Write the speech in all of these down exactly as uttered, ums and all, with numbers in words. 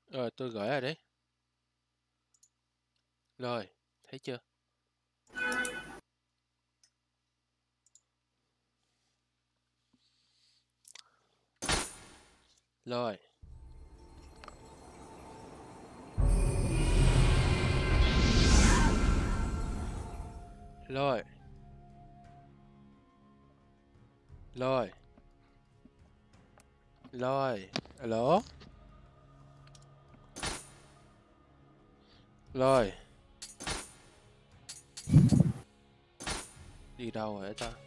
Rồi tôi gửi rồi đấy. Rồi, thấy chưa? Rồi. Rồi. Rồi. Rồi. Alo. Rồi. Đi đâu rồi ta?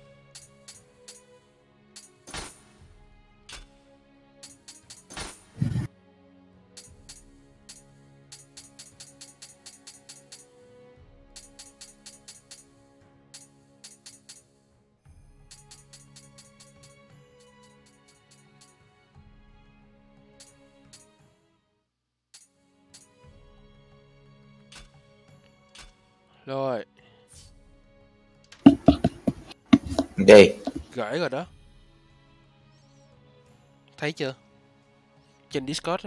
Rồi. Gì? Gửi rồi đó. Thấy chưa? Trên Discord ấy.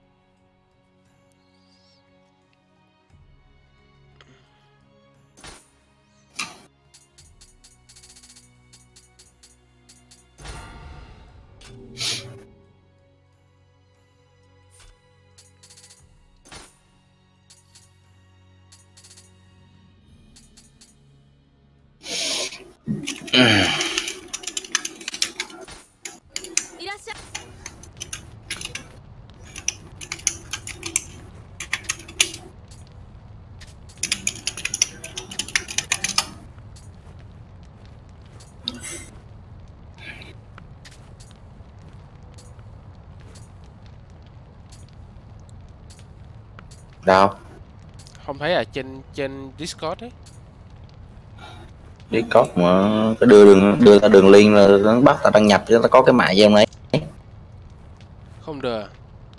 Đâu? Không thấy à, trên trên Discord ấy. Discord mà cái đưa đường đưa ta đường link là nó bắt ta đăng nhập chứ ta có cái mã gì không đấy? Không được à?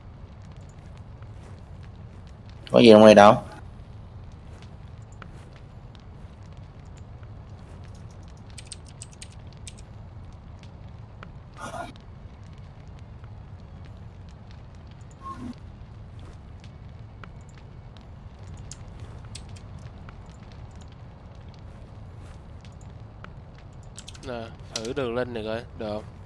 Có gì trong đây đâu? Nè, thử đường link này coi, được không?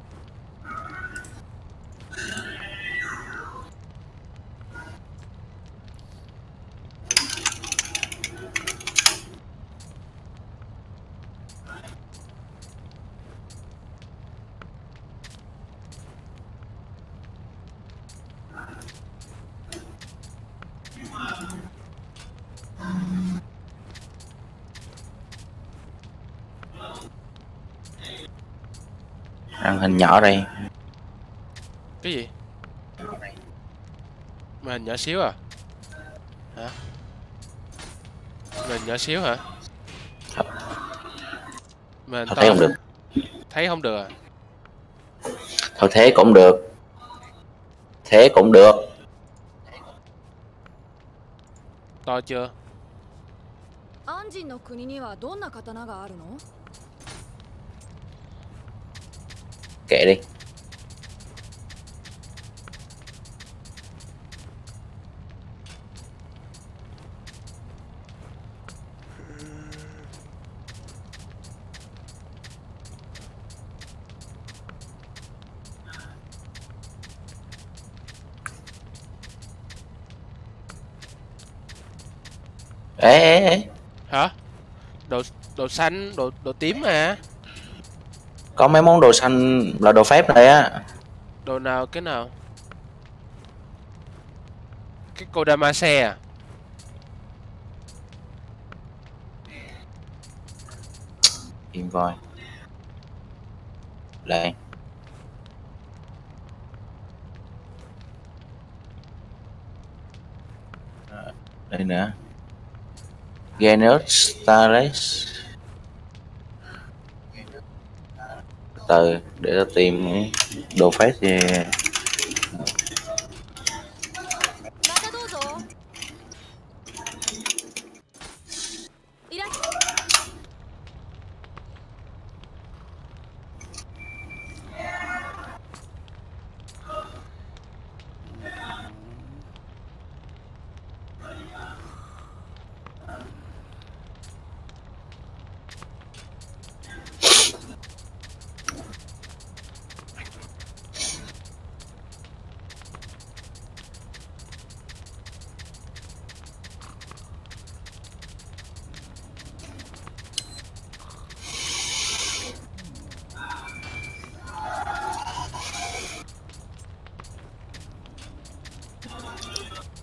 Màn hình nhỏ đây. Cái gì? Màn hình nhỏ xíu à? Hả? Màn hình nhỏ xíu hả? Thật, Màn hình thôi thấy to. không được. Thấy không được à? Thôi thế cũng được. Thế cũng được. To chưa? アンジンの国にはどんな刀があるの? Kệ đi. Ê ê ê. Hả? Đồ đồ xanh, đồ đồ tím mà. Có mấy món đồ xanh là đồ phép này á. Đồ nào cái nào? Cái Kodamase à? Im coi. Đây. Đây nữa. Genus Starless. Từ để ta tìm đồ phép gì.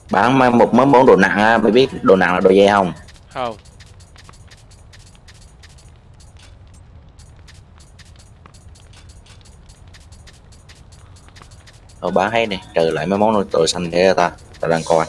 Bán mai một món món đồ nặng á, mày biết đồ nặng là đồ dây không? Không. Đồ bán hết này, trừ lại mấy món đồ xanh thế ta, ta đang coi.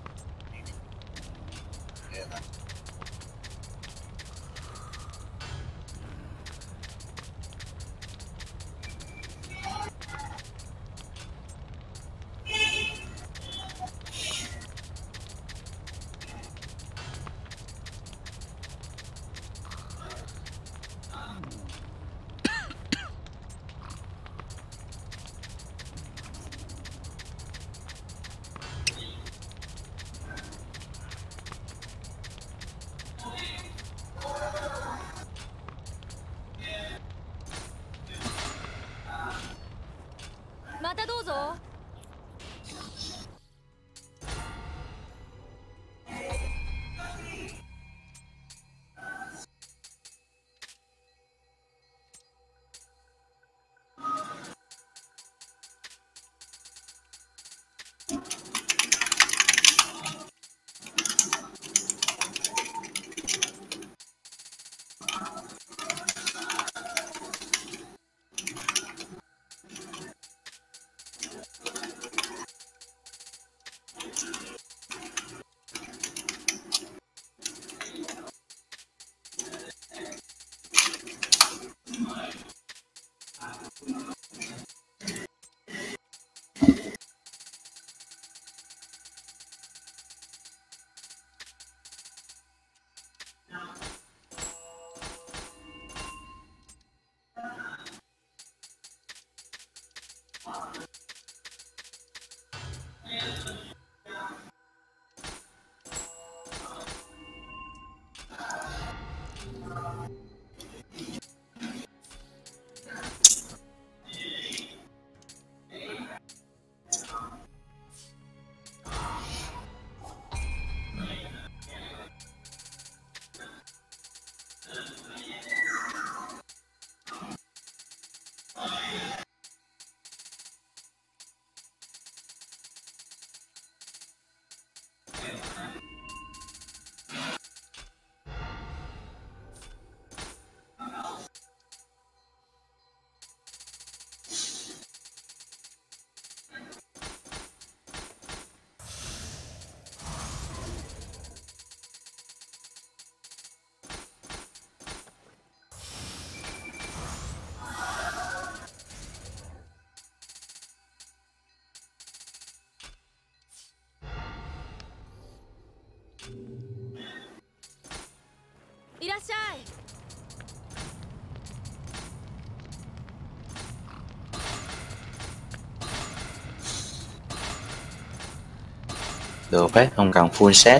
Được phép, không cần full set.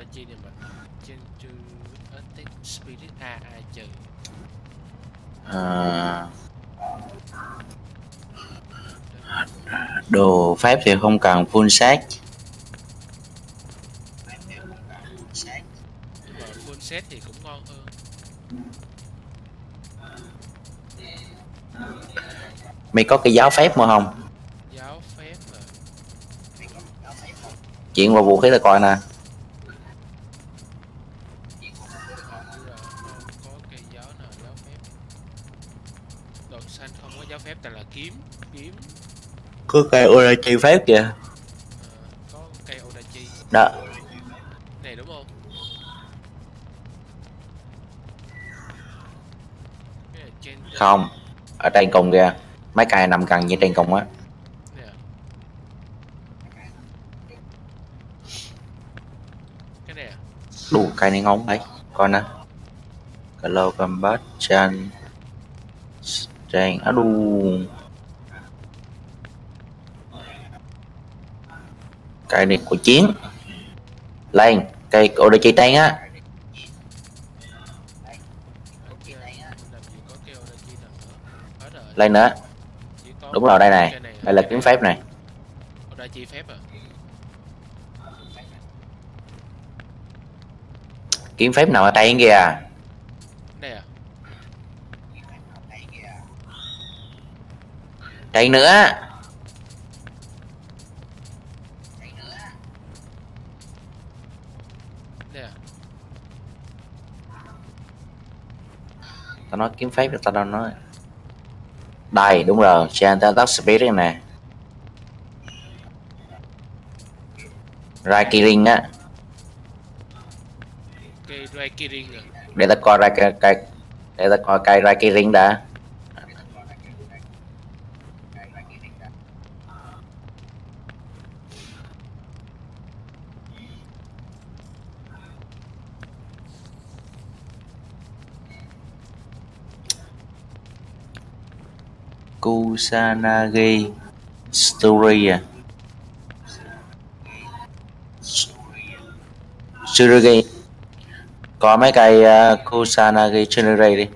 Odachi này mà. Trên trừ attack spirit a a trừ. À, đồ phép thì không cần full set. Nhưng mà full set thì cũng ngon hơn. Mày có cái giáo phép mà không? Giáo phép mà. Chuyện vào vũ khí là coi nè. Hình như là không có cây giáo nào giáo phép. Đột xanh không có giáo phép tại là kiếm. Kiếm. Có cây Odachi phép kìa. À, có cây Odachi. Đó. Này đúng không? Cái này trên... Không. Ở trên cùng kìa. Mấy cây nằm gần như trên cùng á. Nè. Cái này à? Đủ cây này ngon đấy. Coi nè. Hello combat chan. Trang á đu. Cây này của chiến. Lên. Cây Odachi trang á. Lên nữa. Đúng rồi đây này. Đây là kiếm phép này. Odachi phép à? Kiếm phép nào ở tay kìa. Đây à? Đây nữa. Đây à? Tao nói kiếm phép thì tao đâu nói. Đây đúng rồi. Chantal Spirit nè. Raikirin á. Cây Raikirin à? Để ta coi ra cây, cây để ta coi cây Raikirin đã. Kusanagi Story à. Tsurugi. Có mấy cây uh, Kusanagi Tsurugi đi.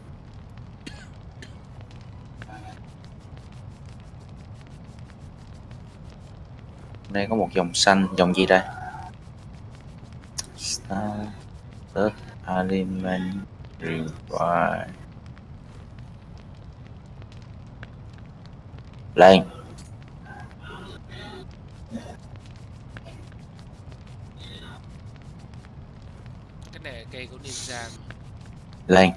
Đây có một dòng xanh, dòng gì đây? Started Element Revive. Lên. Cái này là cây của ninja mà. Lên.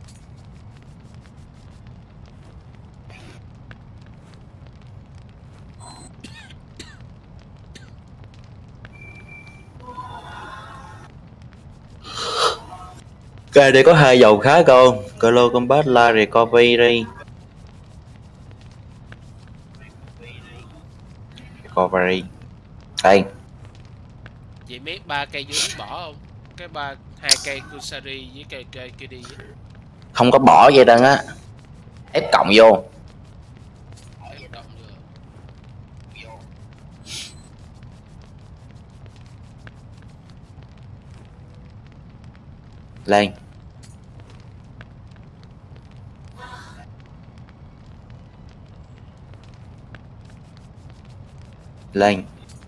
Cây đây có hai dòng khá không? Colo Combat La Recovery. Recovery. Đây. Vậy mấy ba cây dưới bỏ không? Cái ba hai cây Kusari với cây cây kia đi. Không có bỏ vậy đâu á. Ép cộng vô. Ép cộng vô. Lên. Lên.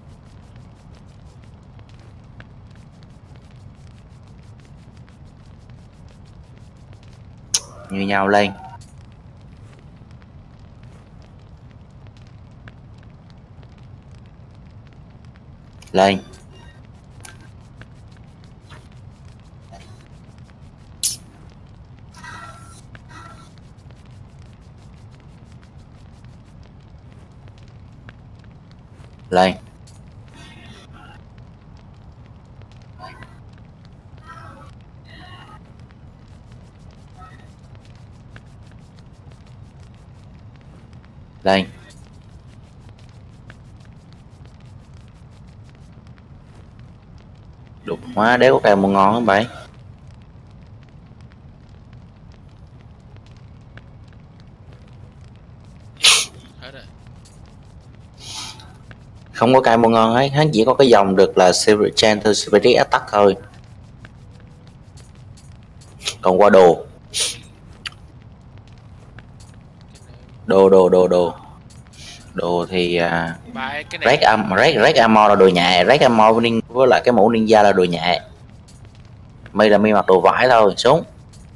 Như nhau lên. Lên. Lên. Lên. Đục hóa đéo có cây một ngon không vậy? Hết rồi. Không có cây một ngon ấy, hắn chỉ có cái dòng được là Silver Gentle Spirit Attack thôi. Còn qua đồ. Đồ đồ đồ đồ. Đồ thì à, Ba cái Red này Am Red Red Armor là đồ nhẹ, Red Armor với, với lại cái mũ ninja là đồ nhẹ. Mày là mày mặc đồ vải thôi, xuống.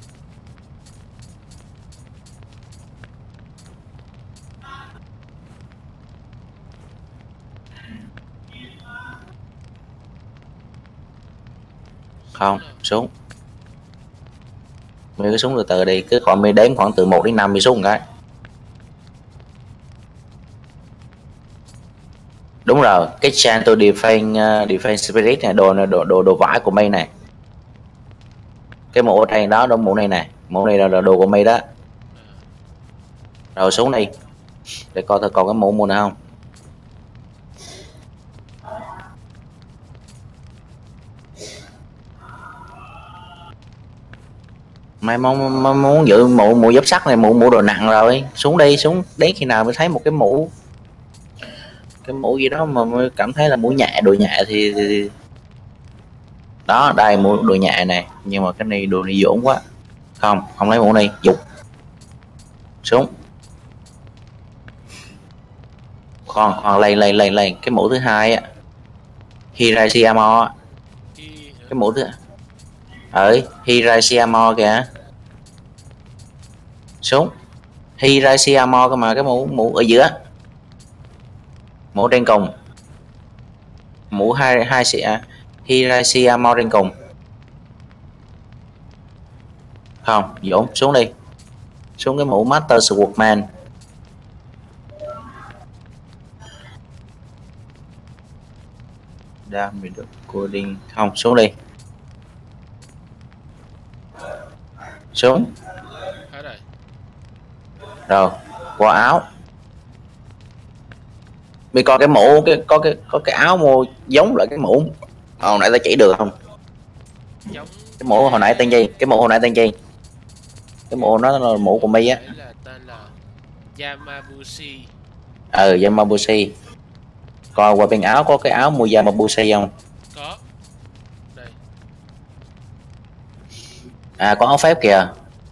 Không, xuống. Mày cứ xuống từ từ đi, cứ khoảng mày đếm khoảng từ một đến năm mày xuống một cái. Đúng rồi, cái Chant to Defense uh, Defense Spirit này, đồ này, đồ đồ đồ vải của mày này. Cái mũ ở đây đó, đó mũ này này, mũ này là, là đồ của mày đó. Rồi xuống đi. Để coi thử còn cái mũ mũ nào không. Mày mong, mong muốn giữ mũ mũ giáp sắt này, mũ mũ đồ nặng rồi. Xuống đi, xuống đến khi nào mới thấy một cái mũ cái mũ gì đó mà mới cảm thấy là mũ nhẹ, đồ nhẹ thì, thì... đó, đây mũ đồ nhẹ này, nhưng mà cái này đồ này dỗn quá. Không, không lấy mũ này, dục. Xuống. Khoan, khoan, lên lên lên lên, cái mũ thứ hai á. Hirashiyama. Cái mũ thứ ở Hirashiyama kìa. Xuống. Hirashiyama cơ mà, cái mũ mũ ở giữa. Mũ trên cùng. Mũ hai hai sẽ Hirashiyama trên cùng. Không, dỗn, xuống đi. Xuống cái mũ Master Swordman. Đang bị được coding. Không, xuống đi. Xuống. hết rồi. Rồi, qua áo. Mày coi cái mũ, cái có cái có cái áo mô giống lại cái mũ hồi nãy ta chỉ được không? Giống Cái mũ hồi nãy tên gì? Cái mũ hồi nãy tên gì? Cái mũ nó là mũ của mày á. đấy là tên là Yamabushi. Ừ, Yamabushi. Coi qua bên áo có cái áo mua Yamabushi không? Có. Đây. À, có áo phép kìa.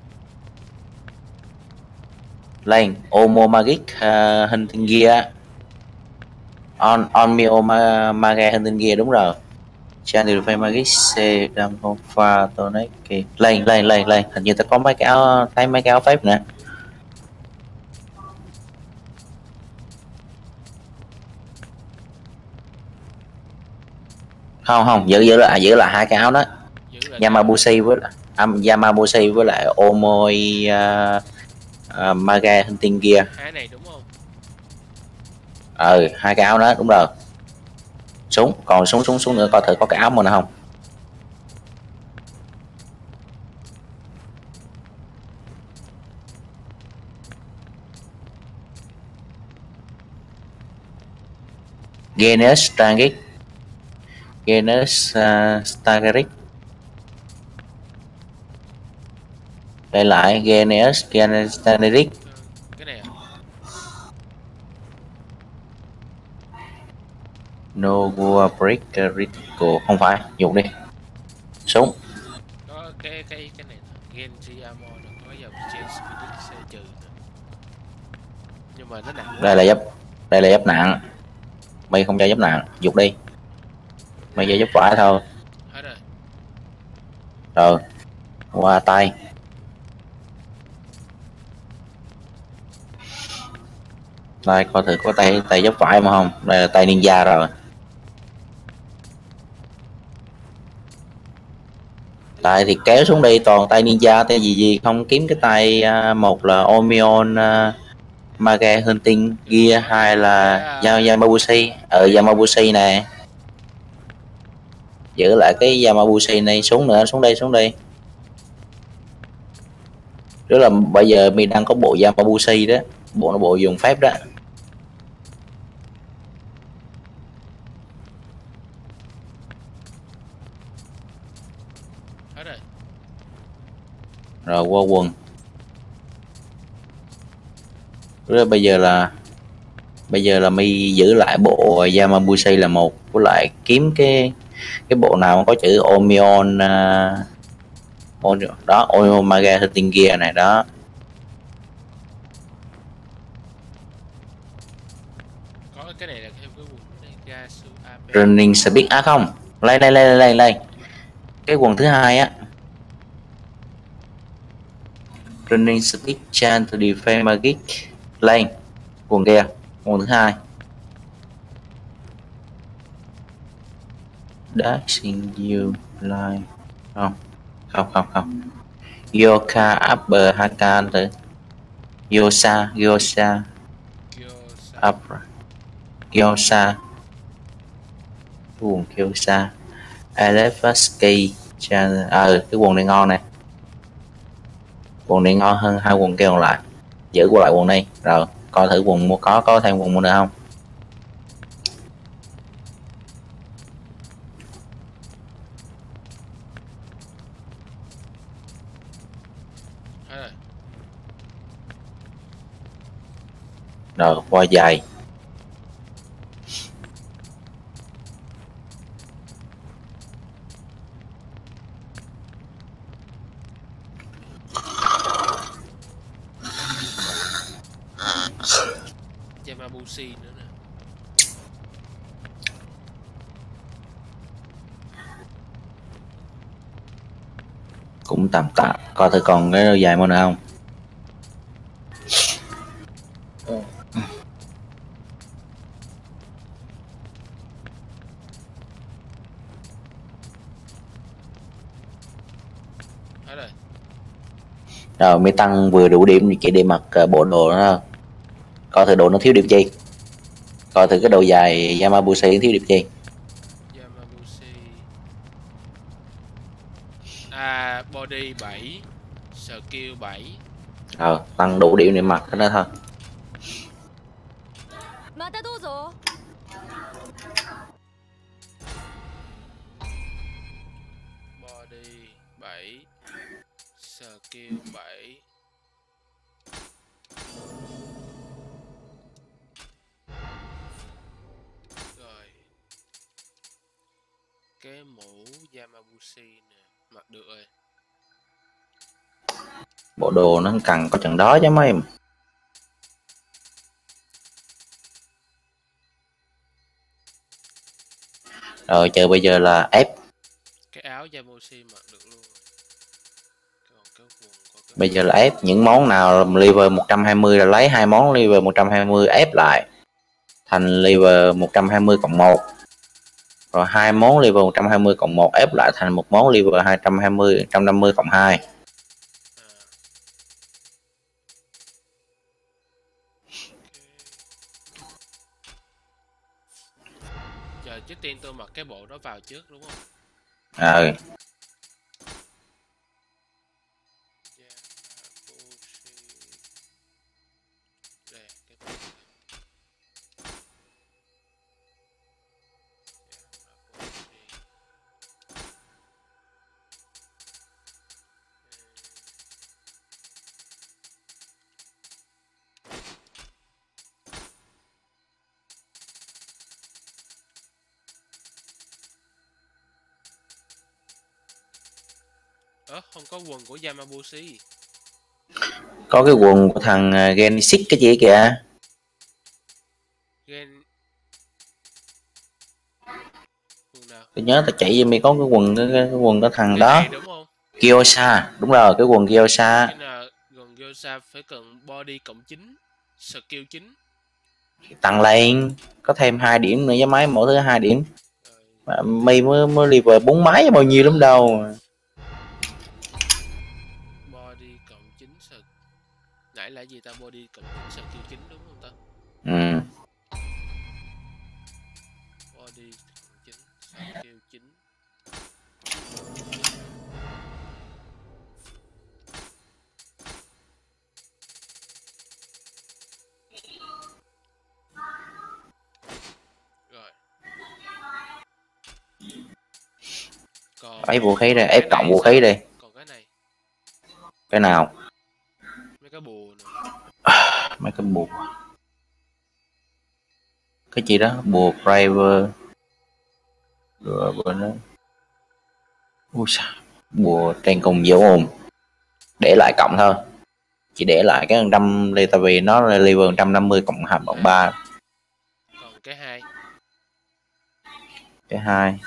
Lên, Omo Magic uh, Hunting Gear. On on Mio ma, Mage Hunting Gear, đúng rồi. Channel Fame Magic C đam không pha tôi nói kì. Lên lên lên lên, hình như ta có mấy cái áo, thấy mấy cái áo phép nè. Không không, giữ giữ lại giữ lại hai cái áo đó. Yamabushi với um, Yamabushi với lại Omoi uh, uh, Mage Hunting Gear. Hai này đúng không? Ừ, hai cái áo đó, đúng rồi. Xuống, còn xuống xuống xuống nữa coi thử có cái áo mà nào không. Genus Stangit. Genus uh, Stageric. Đây lại Genus Genus Stageric. Cái này à? Nova Breaker Critical, không phải, dùng đi. Xuống. Có cái cái cái này Genji Ammo nó có dòng trên Spirit xe trừ nữa. Nhưng mà nó nặng quá. Đây là giáp, đây là giáp nặng. Mày không cho giáp nặng, dục đi. Mày cho giáp vải thôi. Hết rồi. Rồi, qua tay. Đây coi thử có tay tay giáp vải mà không. Đây là tay ninja rồi. Tay thì kéo xuống đi, toàn tay ninja, tay gì gì không kiếm cái tay uh, một là Omion uh, Mage Hunting Gear, hai là Yamabushi. Ở Yamabushi nè. Giữ lại cái Yamabushi này, xuống nữa, xuống đây, xuống đây. Tức là bây giờ mình đang có bộ Yamabushi đó, bộ nó bộ dùng phép đó. Hết rồi. Rồi qua quần. Rồi bây giờ là bây giờ là mi giữ lại bộ Yamabushi là một, với lại kiếm cái cái bộ nào có chữ Omion uh, đó Omega Hitting Gear này đó. Có cái này là thêm cái quần này ga su a pê. Running Speed à không, lên lên lên lên lên cái quần thứ hai á, Running Speed Chance to Defend Magic, lên quần kia, quần thứ hai. Dashing you line không không không không Yoka Upper Hakan từ Yosa Yosa Gyoza. Upper Yosa quần Yosa Elevaski Chan ờ cái quần này ngon nè, quần này ngon hơn hai quần kia còn lại, giữ qua lại quần này rồi coi thử quần mua có có thêm quần mua nữa không. Hết rồi. Rồi qua dài Yamabushi nữa nè. cũng tạm tạm, coi thử còn cái đôi dài mua nữa không. Hết rồi. Rồi mới tăng vừa đủ điểm chỉ để mặc uh, bộ đồ đó, coi thử đồ nó thiếu điểm gì, coi thử cái đồ dài Yamabushi thiếu điểm gì. Yamabushi. À, body bảy, skill bảy. Rồi tăng đủ điểm để mặc cái đó thôi. またどうぞ。 Body bảy, skill bảy. Rồi. Cái mũ Yamabushi nè, mặc được rồi. Bộ đồ nó cần có trận đó chứ mấy em. Rồi chờ bây giờ là ép. Cái áo Yamabushi mặc được luôn rồi. Còn cái quần, còn cái Bây giờ là ép những món nào level một trăm hai mươi là lấy hai món level một trăm hai mươi ép lại thành level một trăm hai mươi cộng một, rồi hai món level một trăm hai mươi cộng một ép lại thành một món level hai trăm hai mươi một trăm năm mươi cộng hai. À. Giờ trước tiên tôi mặc cái bộ đó vào trước đúng không? Ờ Đây, cái bộ này. Ơ, không có quần của Yamabushi. có cái quần của thằng Genesis cái gì kìa. Gen... Quần nào? Tôi nhớ tao chỉ cho mi có cái quần cái, cái quần của thằng Cái đó này đúng không? Kyosa, đúng rồi cái quần Kyosa. Cái nào quần Gyoza phải cần body cộng chín, skill chín. Tăng lên có thêm hai điểm nữa với máy mỗi thứ hai điểm. Rồi. Mà mi mới mới level bốn máy bao nhiêu lắm đâu. Body cộng chín skill. Nãy là gì ta, body cộng chín skill chín đúng không ta? Ừ. Body cộng chín skill chín. Rồi. Còn Ấy vũ khí đây, ép cái cộng này vũ sao? khí đây. Còn cái này, Cái nào? mấy cái bùa nè. Mấy cái bùa. Cái gì đó, bùa Braver. Rồi bữa nó. Ui sao? Bùa trên cùng dấu ồn, để lại cộng thôi, chỉ để lại cái trăm ly, tại vì nó là level một trăm năm mươi cộng hạt cộng ba. Còn cái hai. Cái hai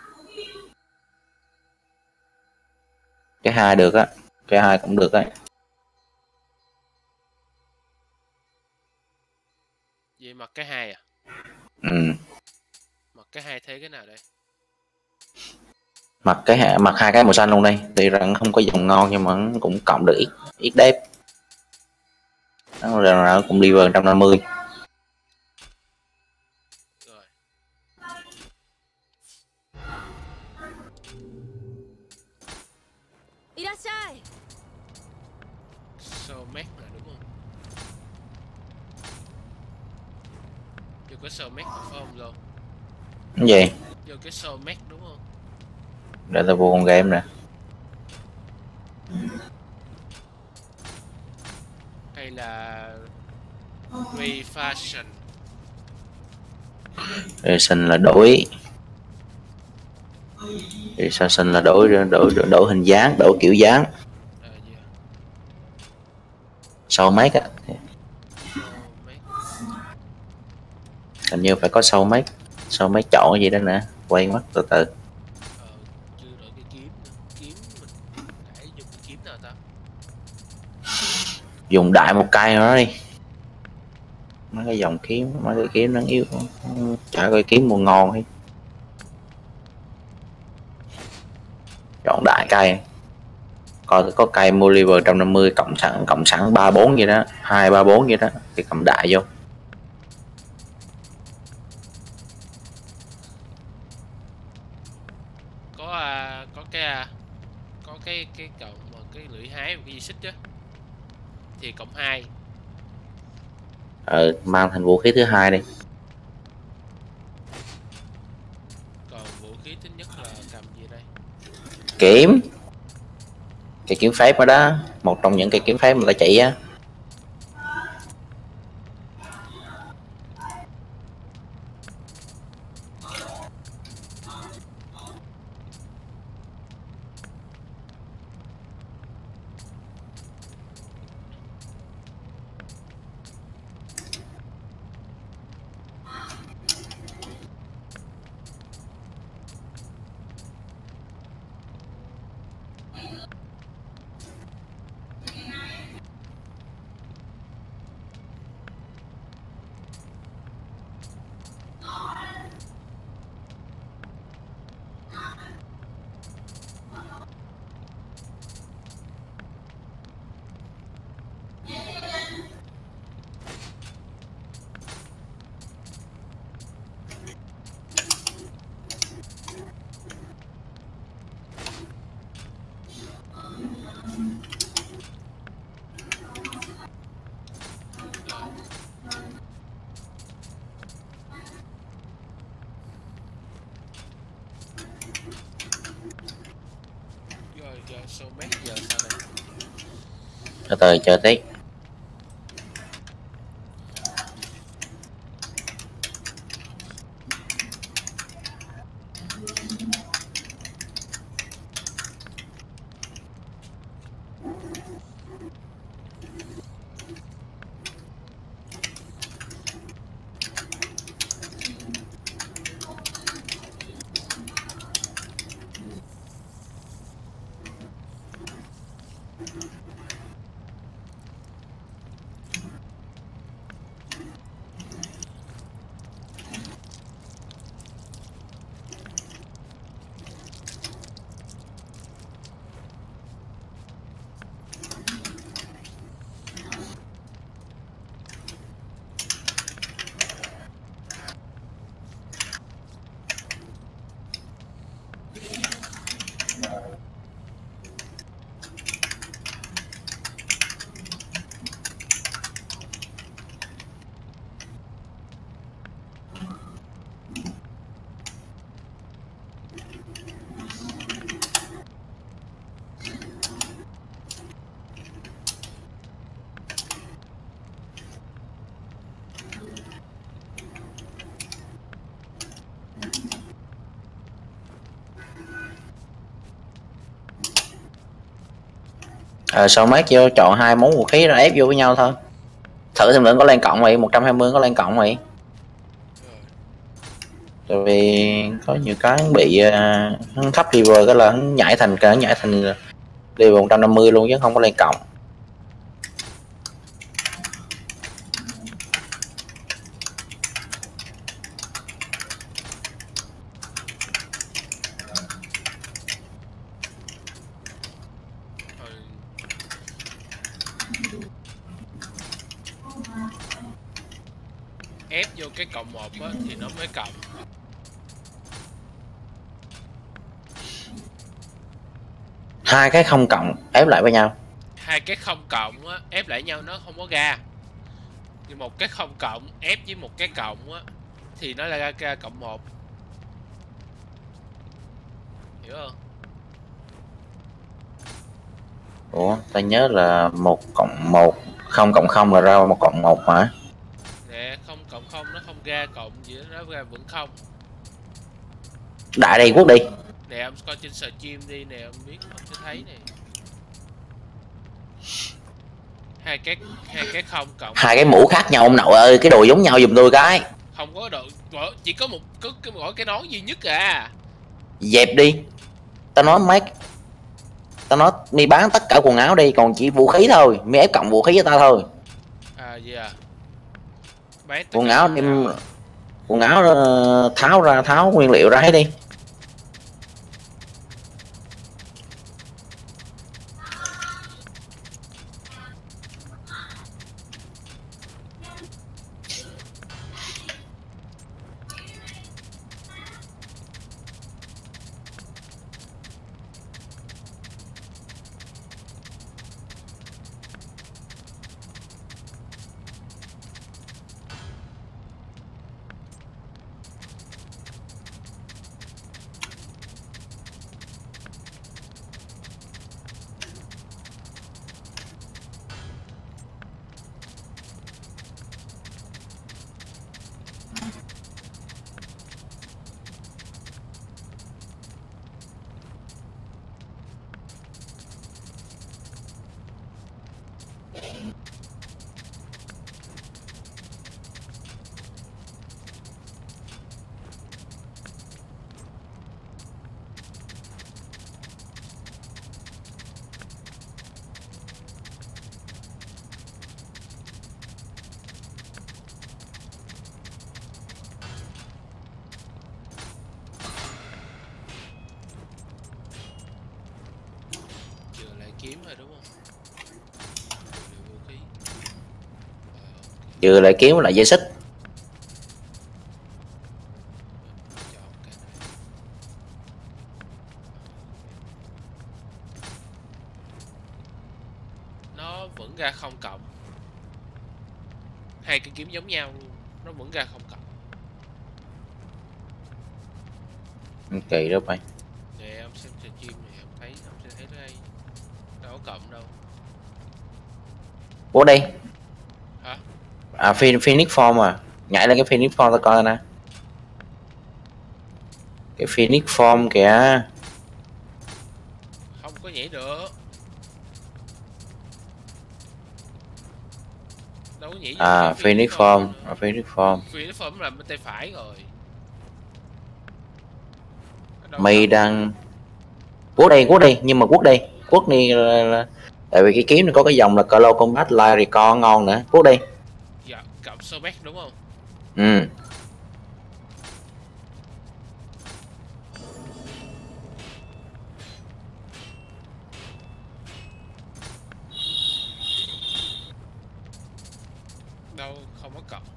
cái hai được á, cái hai cũng được á. Vậy mặc cái hai à? Ừ. Mặc cái hai thế cái nào đây? Mặc cái hạ mặc hai cái màu xanh luôn đây, tuy rằng không có dòng ngon nhưng mà nó cũng cộng được ít ít đép, nó là nó cũng level một trăm năm mươi. Rồi. Irashai. So mech là đúng không? Vô cái so mech không rồi. Cái gì? Vô cái so mech đúng không? Để tao vô con game nè. Hay là refashion? Reason là đổi, Reason là đổi đổi đổi, đổi hình dáng, đổi kiểu dáng. À, yeah. Sau mấy á, So mech. hình như phải có sau mấy, sau mấy chọn cái gì đó nè, quay mắt từ từ. Ờ, chưa đổi cái kiếm nữa. Kiếm mình để dùng cái kiếm nào ta? Dùng đại một cây nó đi, mấy cái dòng kiếm, mấy cái kiếm nó yếu, chả coi kiếm mua ngon hay. Chọn đại cây, coi có cây mua level một trăm năm mươi cộng sẵn, cộng sẵn ba bốn vậy đó, hai ba bốn vậy đó thì cầm đại vô. Có à, có cái à, có cái cái cộng mà cái lưỡi hái và cái gì xích á thì cộng hai. Ờ, mang thành vũ khí thứ hai đi. Còn vũ khí thứ nhất là cầm gì đây? Kiếm, cái kiếm phép ở đó, một trong những cái kiếm phép mà ta chỉ á. Rồi. Rồi giờ so mech giờ sao đây? Từ từ chờ tí. Ờ sau mát vô chọn hai món vũ khí ra ép vô với nhau thôi. Thử thêm nữa có lên cộng vậy, một trăm hai mươi có lên cộng vậy. Tại vì có nhiều cái bị uh, thấp level cái là nhảy thành cái nhảy thành level một trăm năm mươi luôn chứ không có lên cộng. Ép vô cái cộng một á thì nó mới cộng. Hai cái không cộng ép lại với nhau. Hai cái không cộng á ép lại nhau nó không có ra. Nhưng một cái không cộng ép với một cái cộng á thì nó là ra, ra cộng một. Hiểu không? Ủa ta nhớ là một cộng một, không cộng không là ra một cộng một hả? Nè, không cộng không nó không ra cộng gì đó, nó ra vẫn không. Đại đây quốc đi. Nè ông coi trên stream đi nè, ông biết ông sẽ thấy nè. Hai cái hai cái không cộng Hai cái mũ khác nhau ông nội ơi, cái đồ giống nhau giùm tôi cái. Không có đồ, chỉ có một cái cái mỗi cái nón duy nhất à. Dẹp đi. Tao nói mấy tao nói đi bán tất cả quần áo đi, còn chỉ vũ khí thôi, mi ép cộng vũ khí cho tao thôi. À gì à? Bán Quần áo đem quần áo tháo ra, tháo nguyên liệu ra hết đi. Vừa lại kiếm lại dây xích. Nó vẫn ra không cộng. Hai cái kiếm giống nhau luôn, nó vẫn ra không cộng. Kỳ đó mày. Nè ông xem stream này ông thấy, ông sẽ thấy đây đâu có cộng đâu. Ủa đây hả? À Phoenix Form à, nhảy lên cái Phoenix Form tao coi nè, cái Phoenix Form kìa. Không có nhảy được. Đâu có nhảy được. À Phoenix Form, à, Phoenix Form. Phoenix Form là bên tay phải rồi. Mày đang quốc đây, quốc đi, nhưng mà quốc đi, quốc đi là, là... tại vì cái kiếm này có cái dòng là Clo Combat Live Record ngon nữa, quốc đi. Dạ, cộng sơ bét đúng không? Ừ. Đâu không có cộng.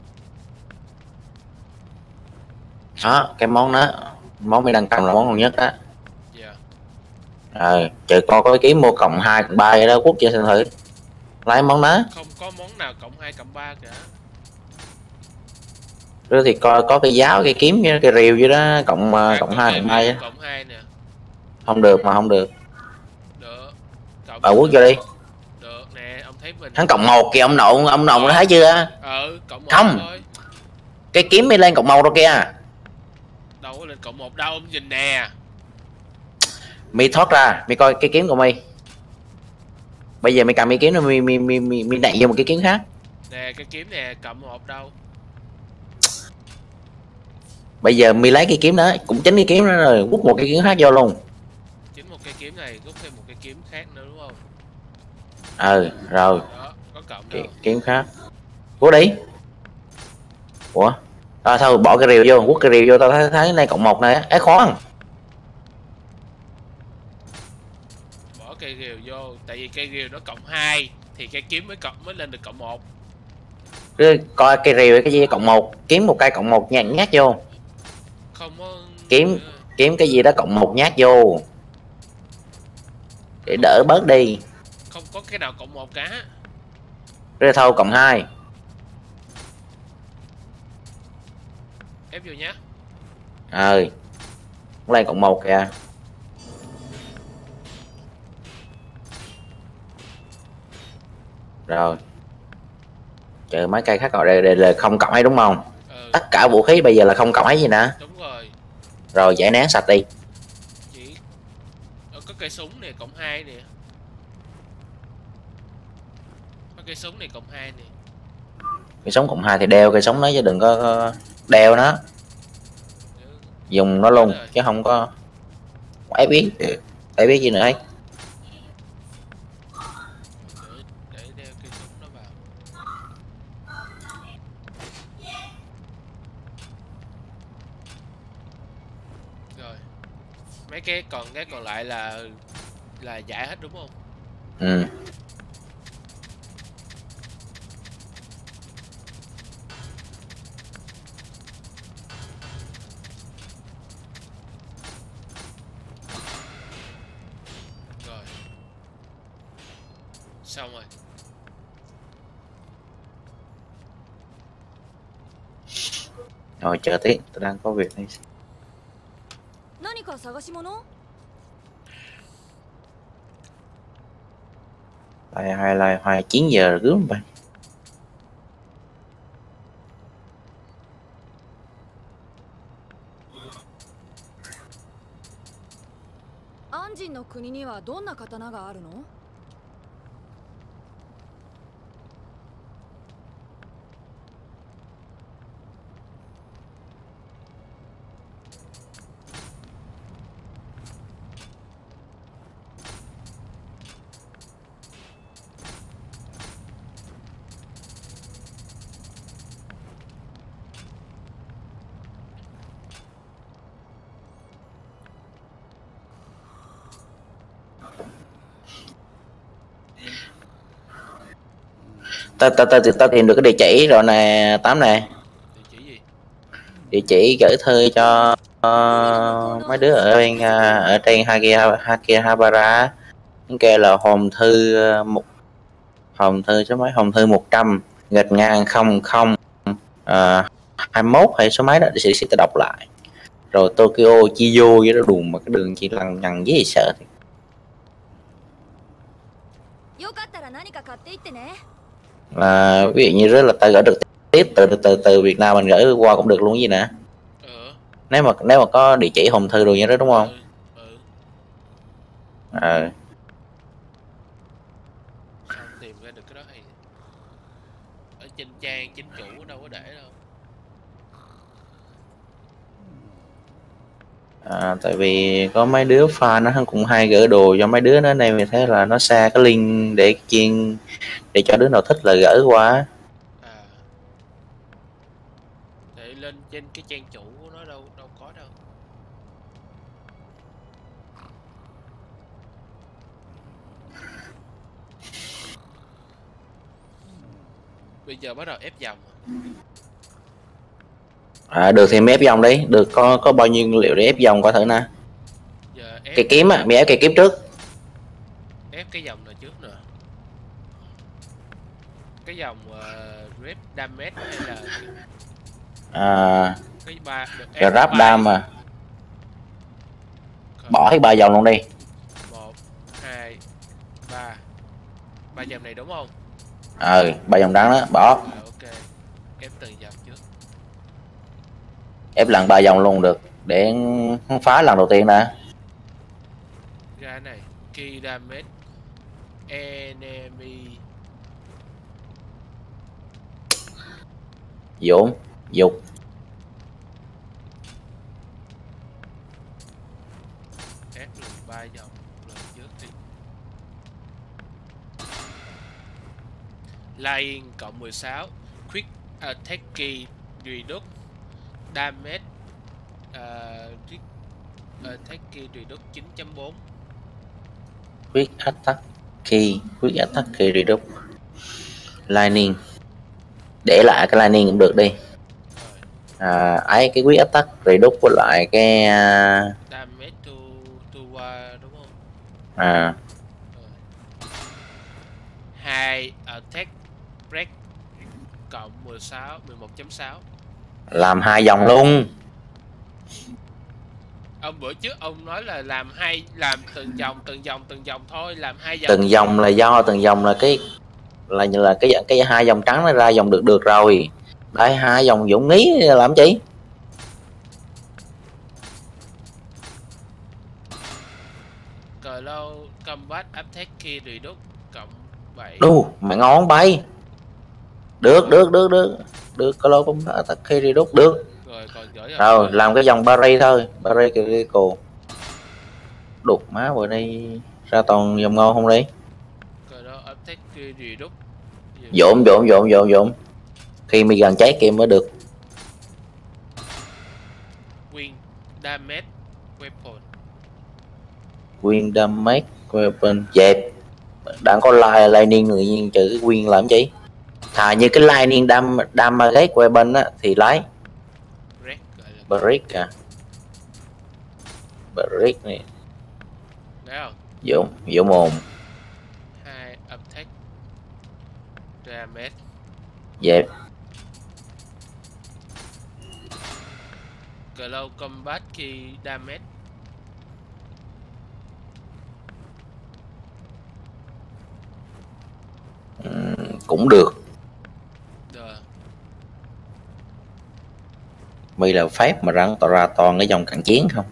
Đó, cái món đó, món mày đang cầm là món ngon nhất đó. Dạ. Ờ, chờ coi có cái kiếm mua cộng hai cộng ba vậy đó, quốc chơi xem thử. Lấy món đó. Không có món nào cộng hai cộng ba cả. Rồi thì coi có cái giáo, cái kiếm với cái rìu vậy đó, cộng à, cộng hai cộng ba á. Cộng hai nè. Không được mà không được. Được. Cộng Bà quốc cho đi. Được nè, ông thấy mình. Hắn cộng một kìa ông nội, ông nội nó thấy chưa? Ừ, cộng một không thôi. Cái kiếm mới lên cộng một đâu kia. Đâu có lên cộng một đâu, ông nhìn nè. Mi thoát ra, mi coi cái kiếm của mi. Bây giờ mày cầm cái kiếm này mày mày mày mày, mày đẩy vô một cái kiếm khác. Nè cái kiếm nè, cộng một đâu. Bây giờ mày lấy cái kiếm đó, cũng chính cái kiếm đó rồi, quất một cái kiếm khác vô luôn. Chính một cái kiếm này rút thêm một cái kiếm khác nữa đúng không? Ừ rồi. Đó, có cộng Ki đâu. kiếm khác. Quất đi. Ủa? À, thôi bỏ cái rìu vô, quất cái rìu vô, tao thấy thấy này cộng một này á, khoan. Bỏ cây rìu vô, tại vì cây rìu nó cộng hai thì cây kiếm mới cộng mới lên được cộng một. Cứ coi cây rìu cái gì cộng một, kiếm một cây cộng một nhát nhát vô. Không có Kiếm kiếm cái gì đó cộng một nhát vô. Để đỡ bớt đi. Không có cái nào cộng một cả. Rồi thôi cộng hai. Ép vô nhá. Ờ. Lên cộng một kìa. Rồi. Chờ mấy cây khác gọi đây, đây là không cộng hay đúng không? Ừ. Tất cả vũ khí bây giờ là không cộng hay gì nè. Đúng rồi. Rồi giải nén sạch đi. Chỉ ờ, có cây súng nè cộng hai nè. Có cây súng này cộng hai nè. Cái súng cộng hai thì đeo cái súng đó chứ đừng có, có đeo nó. Ừ. Dùng nó luôn Rồi. chứ không có phải biết phải biết gì nữa ấy. Để, để đeo cây súng nó vào. Rồi. Mấy cái còn cái còn lại là là giải hết đúng không? Ừ. Rồi. Xong rồi. Rồi chờ tí, tôi đang có việc này. 何か探し物？ Lại hai lại hai chín giờ rưỡi vậy. 安心の国にはどんな刀があるの？ ta ta ta ta tìm được cái địa chỉ rồi nè Tám nè. Địa chỉ gì? Địa chỉ gửi thư cho uh, mấy đứa ở bên uh, ở trên Hakia Hakihabara. Cái kia là hòm thư uh, một hòm thư số mấy hòm thư một trăm gạch ngang không không uh, hai mốt hay số mấy đó để sẽ sẽ đọc lại. Rồi Tokyo Chiyo với đó đùm mà cái đường chỉ lằng nhằng với sợ thì. よかったら何か買っていってね。 Là ví dụ như rất là ta gửi được tiếp từ từ từ, từ Việt Nam mình gửi qua cũng được luôn gì nè. Ừ. Nếu mà nếu mà có địa chỉ hòm thư đồ như đó đúng không? Ừ. Ừ. Ờ. Sao tìm ra được cái đó hay? Ở trên trang chính chủ đâu có để đâu. À, tại vì có mấy đứa fan nó cũng hay gửi đồ cho mấy đứa đó nên mình thấy là nó share cái link để chiên để cho đứa nào thích là gửi qua. À. Để lên trên cái trang chủ của nó đâu đâu có đâu. Bây giờ bắt đầu ép dòng. À, được thì ép dòng đi, được có có bao nhiêu nguyên liệu để ép dòng coi thử nè. Giờ ép Cái kiếm á, mày ép cái kiếm trước. ép cái dòng này trước nè. Cái dòng uh, rep damage hay là À, cái ba được cái rap đam mà. Bỏ hết ba dòng luôn đi. một hai ba. Ba dòng này đúng không? Ờ, ba dòng đắng đó, bỏ. À, ok. Ép từng dòng trước. Ép lần ba dòng luôn được để phá lần đầu tiên nè. Ra này, key damage enemy. Dũng, dục. Ép lần ba dòng lần trước đi. Lying cộng mười sáu. Quick attack key reduce damage uh, quick attack key reduce chín chấm bốn. Quick attack key, quick attack key reduce. Lightning. Để lại cái lightning cũng được đi. À, ấy cái quick attack reduce với lại cái uh... damage to to uh, đúng không? À. Hai attack break cộng mười sáu mười một chấm sáu. Làm hai dòng luôn. Ông bữa trước ông nói là làm hai làm từng dòng từng dòng từng dòng thôi, làm hai dòng. Từng dòng là do từng dòng là cái là như là cái cái hai dòng trắng nó ra dòng được được rồi. Đây hai dòng Dũng nghĩ làm chi? Cờ lâu combat attack key reduce cộng bảy. Đu, mày ngon bay. Được được được được. Được cờ lâu combat attack key reduce được. Rồi còn gửi rồi, rồi làm cái dòng barry thôi, barry critical. Đục má vừa đây ra toàn dòng ngon không đi. Cờ lâu attack key reduce. Dỗm dỗm dỗm dỗm dỗm. Khi mi gần cháy kia mới được. Win damage weapon. Win damage weapon dẹp. Đang có line lightning tự nhiên trừ cái win làm chi? Thà như cái lightning dam damage weapon á thì lấy. Break gọi là break à. Break này. Đấy không? Dỗm, dỗm mồm. Hai attack damage. Dẹp. Cờ lâu combat key damage. Uhm, cũng được. Được. Mi là phép mà răng tỏ ra toàn cái dòng cận chiến không?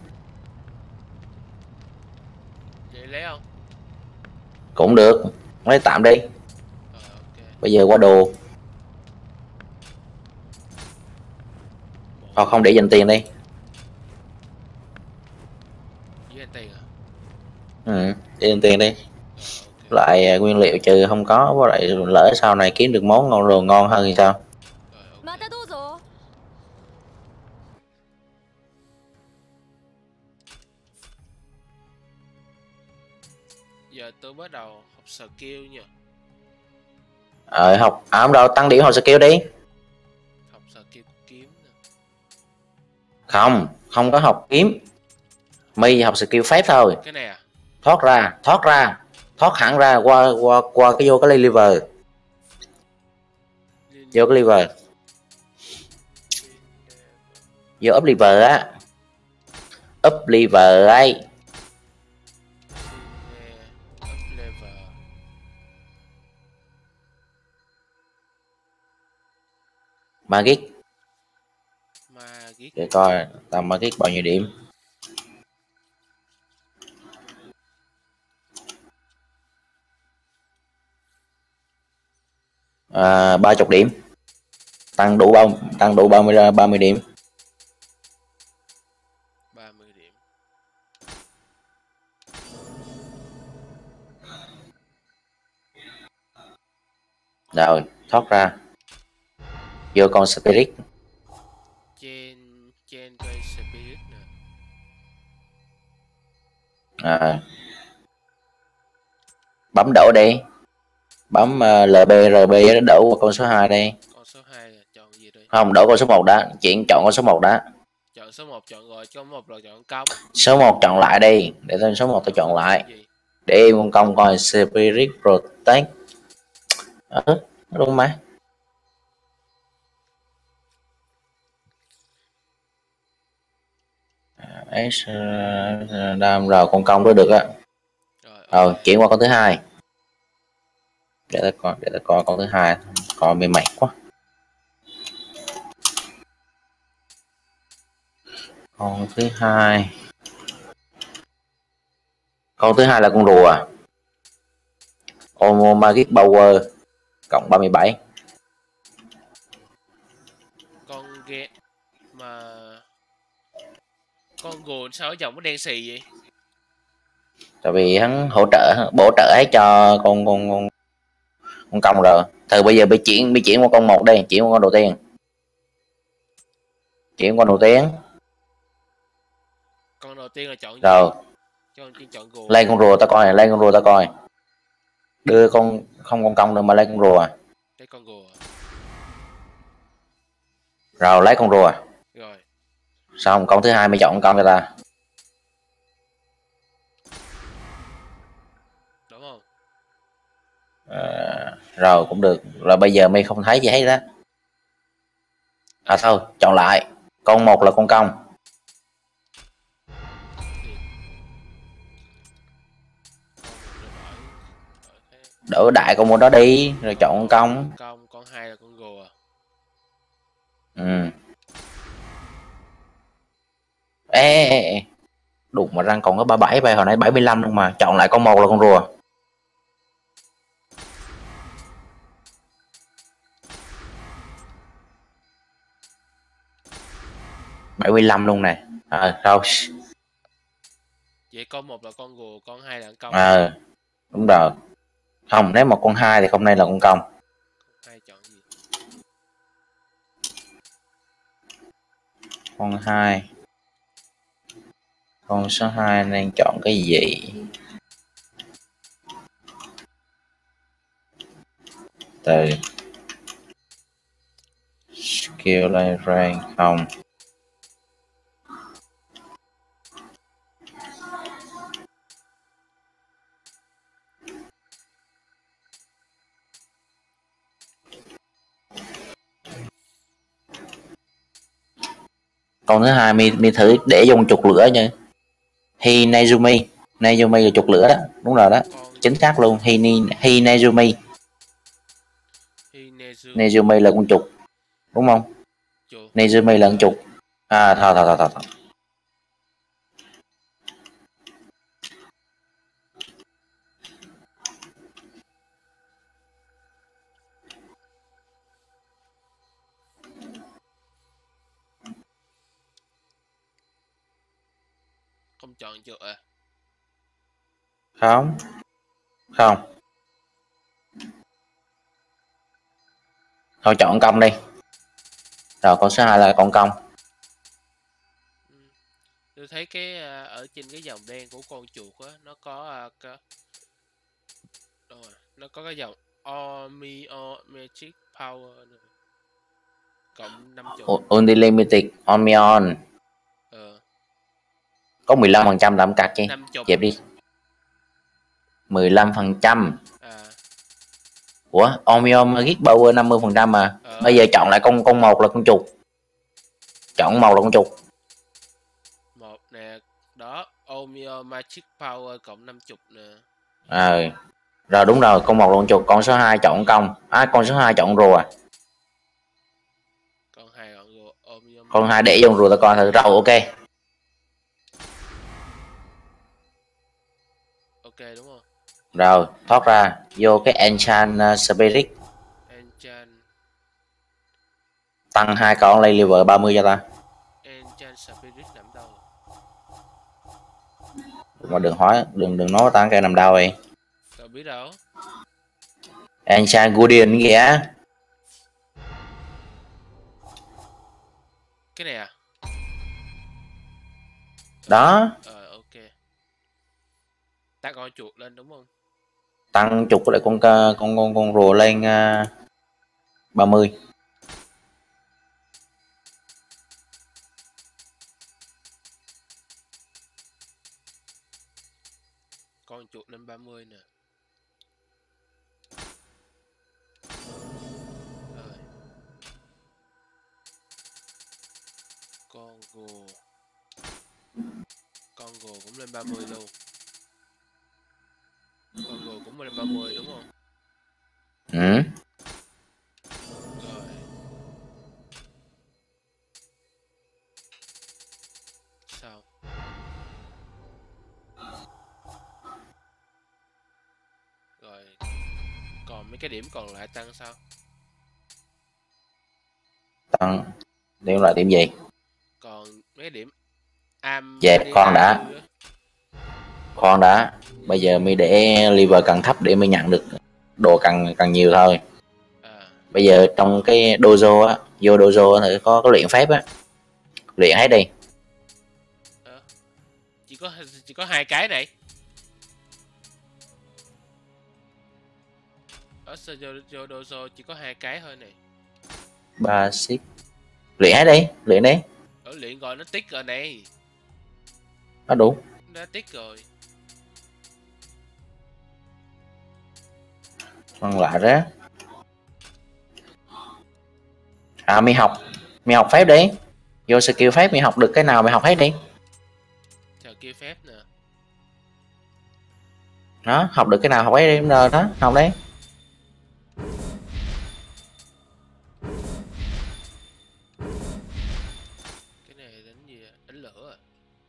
Vậy lấy không? Cũng được. Lấy tạm đi. Rồi, okay. Bây giờ qua đồ. Hoặc không để dành tiền đi. Với tiền à? Ừ, để dành tiền đi. Lại nguyên liệu trừ không có, với lại lỡ sau này kiếm được món ngon đồ ngon hơn thì sao? Giờ tôi bắt đầu học skill nha. Ờ học à không đâu, tăng điểm học skill đi. Học skill kiếm nè. Không, không có học kiếm. Mi học skill phép thôi. Cái này à? Thoát ra, thoát ra, thoát hẳn ra qua qua qua cái vô cái liver. Vô cái liver. Vô up liver á. Up liver ấy. Up level. Magic. Magic. Để coi tầm Magic bao nhiêu điểm. À, ba mươi điểm. Tăng đủ bao tăng đủ ba mươi ra ba mươi điểm. ba mươi điểm. Rồi, thoát ra. Vô con spirit. Trên trên cây spirit nè. À. Bấm đổ đi. Bấm uh, lờ bê rờ bê đổ qua con số hai đây. Con số hai là chọn gì đây? Không, đổ con số một đã, chuyện chọn con số một đã. Chọn số một chọn rồi, chọn một rồi chọn công. Số một chọn lại đi, để tôi số một tôi chọn lại. Để em con công coi Spirit Protect. Ờ, đúng mà. Đam rồi con công đó được á. Rồi, chuyển qua con thứ hai. Để ta coi, để ta coi con thứ hai, coi mê mệt quá. Con thứ hai. Con thứ hai là con rùa. Homo Magic Power cộng ba mươi bảy. Con ghe mà con gồ sao giọng nó đen xì vậy? Tại vì hắn hỗ trợ bổ trợ hết cho con con con, con công rồi. Từ bây giờ bị chuyển bị chuyển qua con một đây, chuyển qua con đầu tiên. Chuyển qua con đầu tiên. Con đầu tiên là chọn gì? Rồi. Con tiên chọn gồ. Lên con rùa ta coi này, lên con rùa ta coi. Đưa con không con công nữa mà lên con rùa. Lấy con gồ. Rồi lấy con rùa. Rồi. Xong con thứ hai mới chọn con công cho ta. Đúng không? À, rồi cũng được. Rồi bây giờ mày không thấy gì hết đó. À thôi, chọn lại. Con một là con công. Đỡ đại con một đó đi, rồi chọn con công. Công, con hai là con gồ à? Ừ. Ê, ê, ê. Đụng mà răng còn có ba mươi bảy bay hồi nãy bảy mươi lăm luôn mà. Chọn lại con một là con rùa. bảy mươi lăm luôn nè. À, rồi. Vậy con một là con gồ, con hai là con công. À, đúng rồi. Không, nếu mà con hai thì hôm nay là con công. Hai chọn gì? Con hai. Con số hai nên chọn cái gì? Từ skill lên rank không. Con thứ hai mi mi thử để dùng trục lửa nha. Hi Nezumi. Nezumi là trục lửa đó, đúng rồi đó. Con... chính xác luôn. Hi Hi Nezumi. Nezu... Nezumi là con trục, đúng không? Chục. Nezumi là con trục. À thôi thôi thôi thôi. thôi. Không chọn chuột à? Không. Không. Thôi chọn công đi. Rồi con số hai là con công. Ừ. Tôi thấy cái ở trên cái dòng đen của con chuột á, nó có cái... Đâu rồi? Nó có cái dòng Omio Magic Power nữa. Cộng năm mươi. Unlimited Onion. Ờ. Có mười lăm phần trăm làm cắt chứ. Dẹp đi. mười lăm phần trăm. À. Ủa, Onion Magic Power năm mươi phần trăm mà. Ờ. Bây giờ chọn lại con con một là con chuột. Chọn một là con chuột. Một nè, đó, Omio Magic Power cộng năm mươi nè. Ờ. À, rồi đúng rồi, con một là con chuột, con số hai chọn công. À, con số hai chọn rùa. Con hai chọn rùa, Omio. Con hai để vô rùa ta coi thử. Rồi ok. Ok đúng không? Rồi, thoát ra, vô cái Enchant uh, Spirit. Enchant. Tăng hai con lên level ba mươi cho ta. Enchant Spirit nằm đâu? Mà đừng hỏi, đừng đừng nói tăng cái nằm đâu vậy. Tao biết đâu. Enchant Guardian kìa. Cái này à? Đó. Ờ, ok. Ta coi chuột lên đúng không? Tăng chục lại con con con con rùa lên uh, ba mươi. Con chuột lên ba mươi nè. Rồi. Con gồ. Con gồ cũng lên ba mươi luôn. Con gồ cũng lên ba mươi đúng không? Ừ. Rồi. Sao? Rồi. Còn mấy cái điểm còn lại tăng sao? Tăng điểm lại điểm gì? Còn mấy cái điểm am Dẹp đi con hai đã, mươi á. con đã. Bây giờ mi để level càng thấp để mi nhận được đồ càng càng nhiều thôi. À, Bây giờ trong cái dojo á, vô dojo thì có cái luyện phép á, luyện hết đi. à, chỉ có chỉ có hai cái này. Ở sơ vô, vô dojo chỉ có hai cái thôi này. Basic, luyện hết đi, luyện đi. Ở luyện rồi nó tích rồi này. Nó đủ. Nó đã tích rồi. Còn lại đó. À mi học, mi học phép đi. Vô skill phép mi học được cái nào mi học hết đi. Chờ kia phép nè. Đó, học được cái nào học hết đi rồi đó, học đi. Cái này đánh gì à? Đánh lửa à?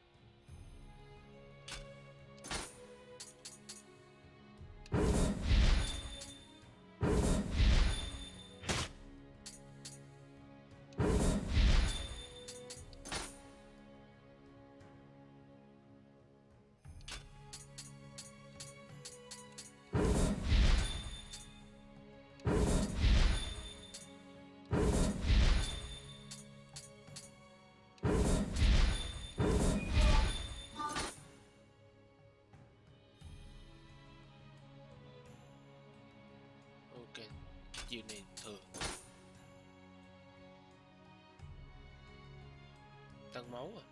Ok, chiều này thường. Tăng máu à?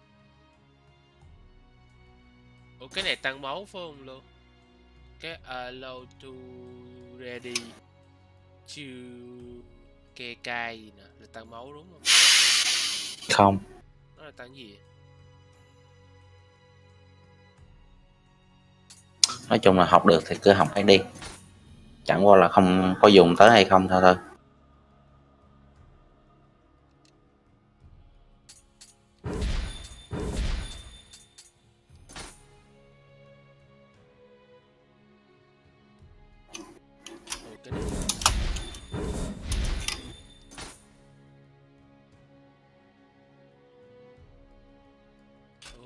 Ủa cái này tăng máu phải không luôn? Cái allow to ready to kê cai gì nè là tăng máu đúng không? Không, Nó là tăng gì vậy? nói chung là học được thì cứ học hết đi, chẳng qua là không có dùng tới hay không thôi thôi. Ồ cái này. Ồ.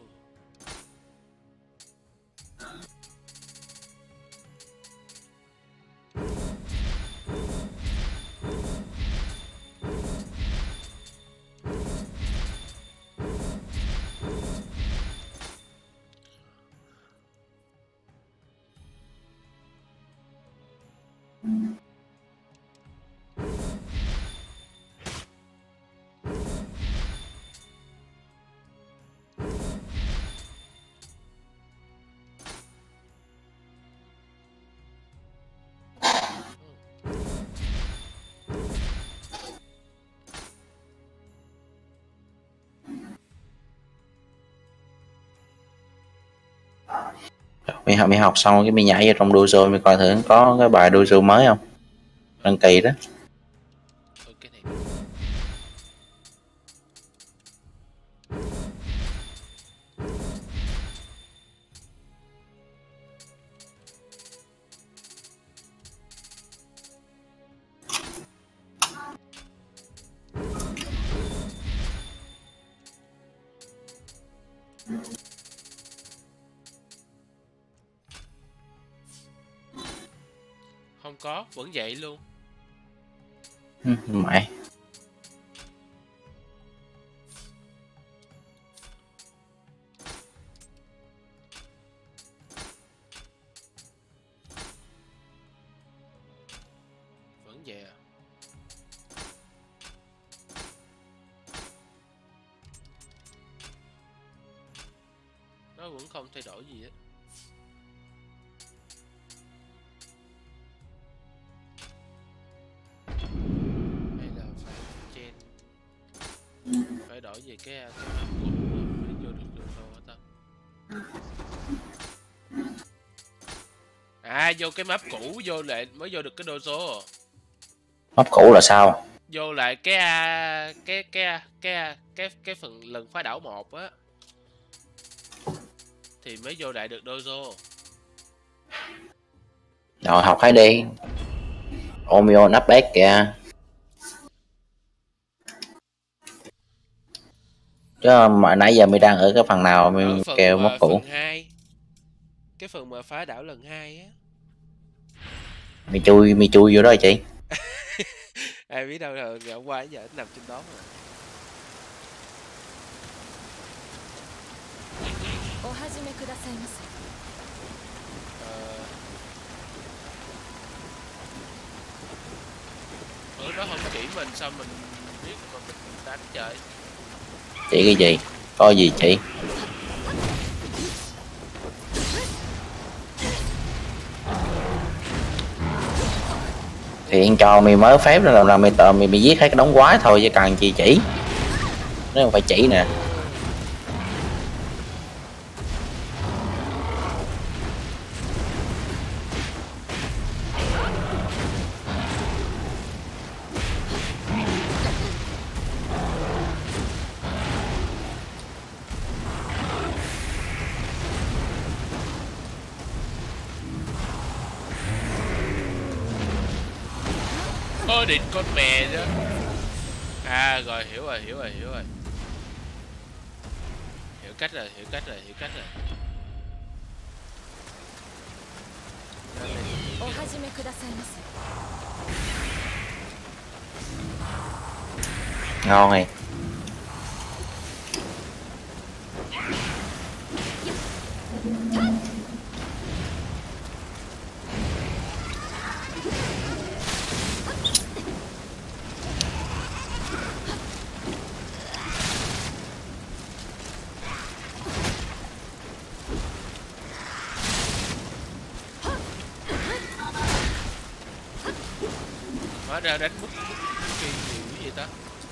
Mi học mi học xong cái mi nhảy vào trong dojo mi coi thử có cái bài dojo mới không, đăng kỳ đó. Ồ cái này. Không có, vẫn vậy luôn. Ừ, mày Vẫn vậy à? Nó vẫn không thay đổi gì hết. Hay là phải trên phải đổi về cái cái map cũ rồi mới vô được dojo hả ta? À vô cái map cũ vô lại mới vô được cái dojo. map cũ là sao? Vô lại cái à, cái cái à, cái à, cái cái phần lần phá đảo một á thì mới vô lại được dojo. Rồi học hết đi. Omeo nắp bét kìa. Chứ mà nãy giờ mày đang ở cái phần nào Ở mày phần kêu móc mà cũ? phần hai, cái phần mà phá đảo lần hai á. Mày chui mày chui vô đó rồi chị. Ai biết đâu là ngày hôm qua giờ nó nằm trên đó mà. お始めくださいませ。 Ờ, bữa đó không chỉ mình sao mình biết mà mình đánh trời. Chị cái gì? Có gì chị? Thì anh cho mày mới phép là làm mày tờ mày bị giết hết cái đống quái thôi chứ cần chi chỉ. Nó không phải chỉ nè. Ơ định con mè chứ. À rồi, hiểu rồi, hiểu rồi, hiểu rồi. Hiểu cách rồi, hiểu cách rồi, hiểu cách rồi. お始めくださいませ。 Ngon này. Hóa ra đánh bút bút kỳ nhiều cái gì ta.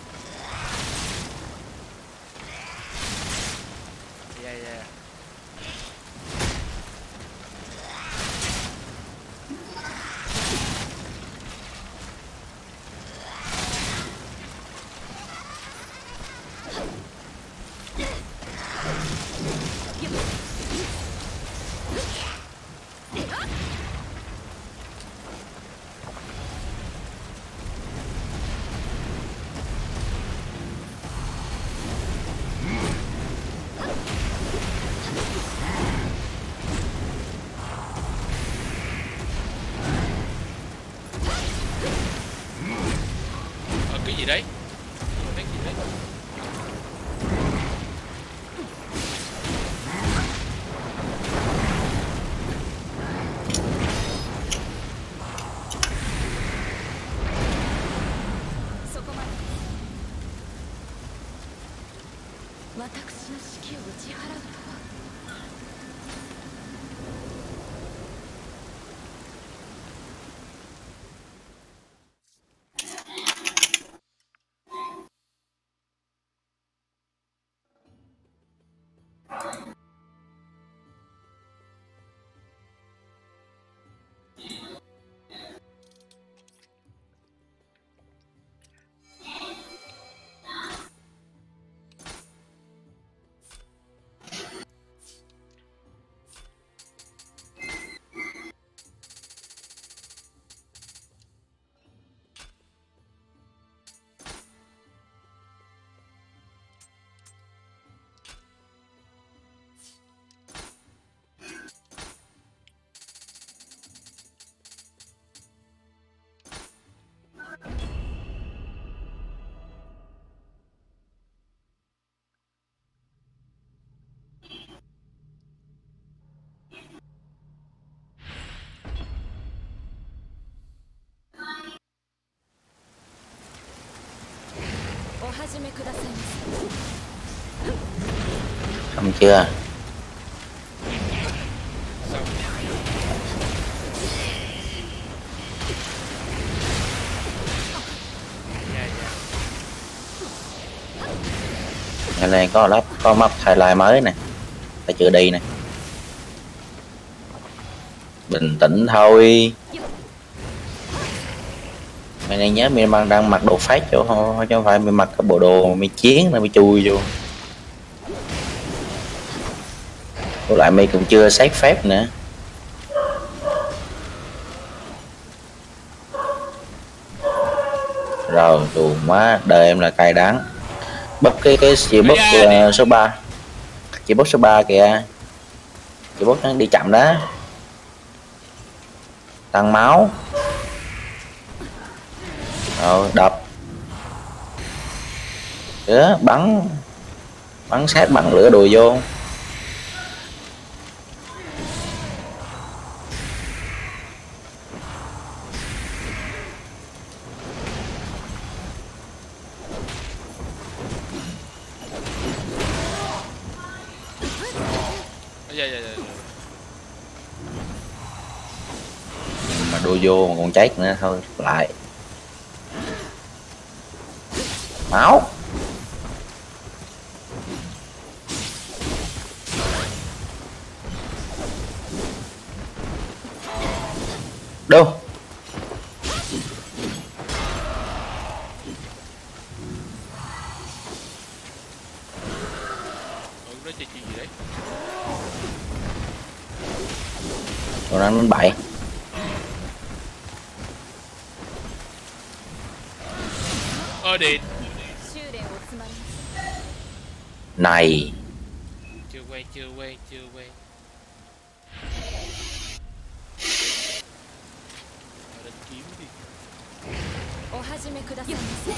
Yeah, yeah. Ờ, cái gì đấy? Cái gì đấy? Xong chưa? Đây này có lắp có map thay lai mới nè, ta chưa đi nè. Bình tĩnh thôi. Mày này nhớ mày đang đang mặc đồ phát chỗ thôi chứ không phải mày mặc cái bộ đồ mày chiến là mày chui vô. Với lại mày cũng chưa xét phép nữa. Rồi chuồng quá, đời em là cay đắng. Búp cái cái chị Ây búp da, đi. uh, số ba, chị búp số ba kìa, chị búp nó đi chậm đó, tăng máu. Rồi đập đó, bắn bắn sát bằng lửa đùi vô. Ây da, da, da, da. Mà đùi vô mà còn chết nữa thôi lại. Máu. Đâu Ừ, nó chơi chuyện gì đấy? còn đang đánh bậy. Ơ điện. 修練をつまり Này Chưa quen, chưa quen, chưa quen. Ờ, đánh kiếm đi. お始めくださいませ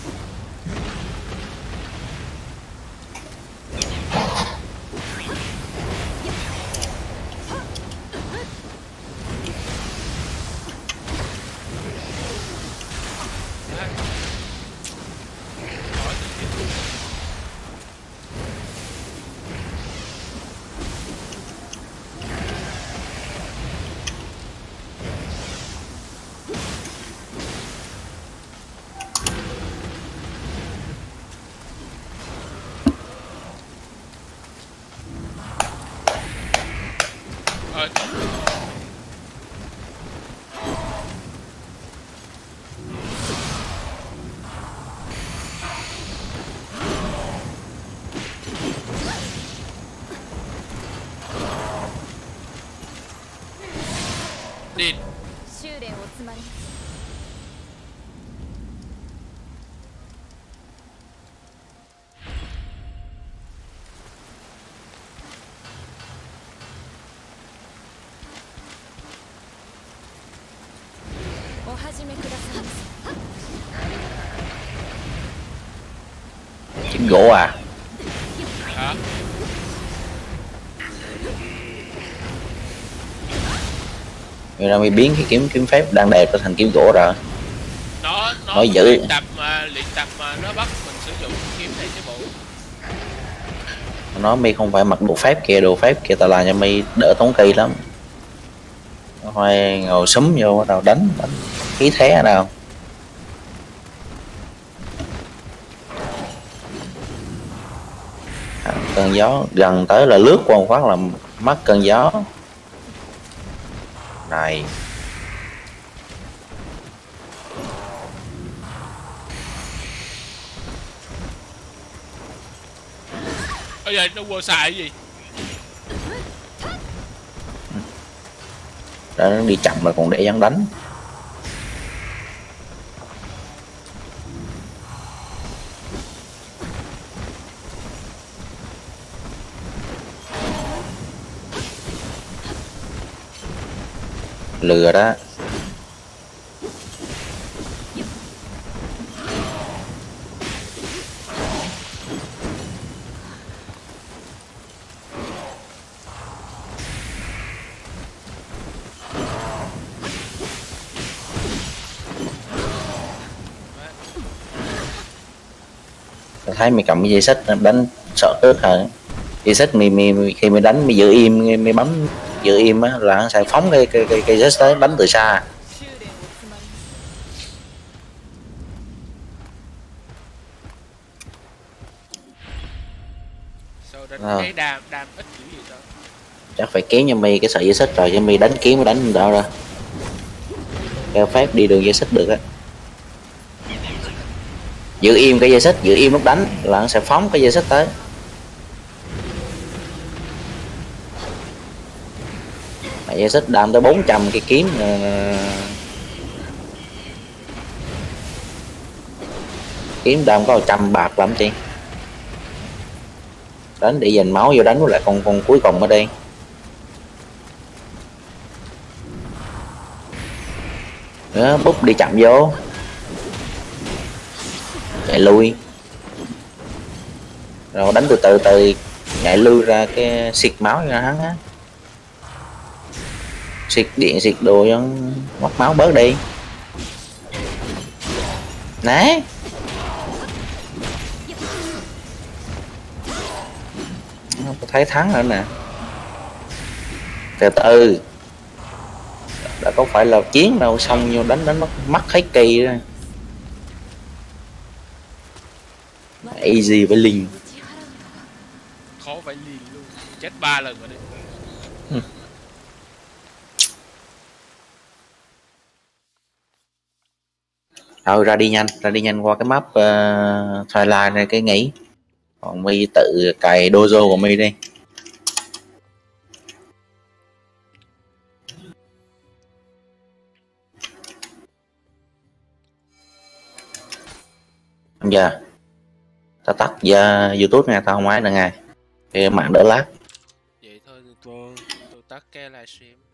À. Hỏi tự nhiên. Ờ, điện. 修練をつまり お始めくださいませ kiếm gỗ à? Hả? Người ta mới biến cái kiếm kiếm phép đang đẹp thành kiếm gỗ rồi. Nó nó Nói dữ. luyện tập mà luyện tập mà nó bắt mình sử dụng kiếm này chứ bộ. Nó mi không phải mặc đồ phép kìa, đồ phép kìa tao làm cho mi đỡ tốn kỳ lắm. Nó phải ngồi súng vô bắt đầu đánh, đánh khí thế nào. À, cơn gió gần tới là lướt qua một phát là mất cơn gió này. Ôi giời, nó quơ xài cái gì? Đó, nó đi chậm mà còn để dáng đánh. Lừa đó. Tôi thấy mày cầm cái dây xích đánh sợ cướp hả? Dây xích mày, mày, mày khi mày đánh mày giữ im, mày bấm giữ im á là nó sẽ phóng cái cái cái, cái dây xích tới đánh từ xa. 修練をつまり Sao đánh Ờ. cái đam đam ít dữ vậy sao? Chắc phải kéo cho mày cái sợi dây xích rồi cho mày đánh kiếm mới đánh đâu ra. Theo phép đi đường dây xích được á. Giữ im cái dây xích, giữ im lúc đánh là nó sẽ phóng cái dây xích tới. Mà dây xích đam tới bốn trăm cái kiếm uh, kiếm đam có một trăm bạc lắm chị. Đánh để dành máu vô đánh với lại con con cuối cùng ở đây. Đó, búp đi chậm vô. Chạy lui. Rồi đánh từ từ từ nhảy lui ra cái xịt máu cho hắn á. Xịt điện xịt đồ cho mất máu bớt đi. Nè. Không có thấy thắng nữa nè. Từ từ. Đã có phải là chiến đâu, xong vô đánh đánh mất mất hết kỳ rồi. Easy với Linh. Khó phải liền luôn. Chết ba lần rồi đấy. Ừ. Thôi ra đi nhanh, ra đi nhanh qua cái map uh, Twilight này cái nghỉ. Còn mi tự cài dojo của mi đi. Bây giờ tao tắt ra YouTube nha, tao không máy nữa ngay. Cái mạng đỡ lát. Vậy thôi, vâng, tôi tắt cái livestream.